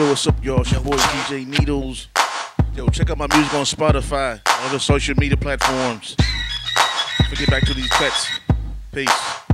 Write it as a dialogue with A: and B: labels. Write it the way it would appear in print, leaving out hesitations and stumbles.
A: Yo, what's up, y'all? It's your boy DJ Needlz. Yo, check out my music on Spotify, on other social media platforms. Let's get back to these pets. Peace.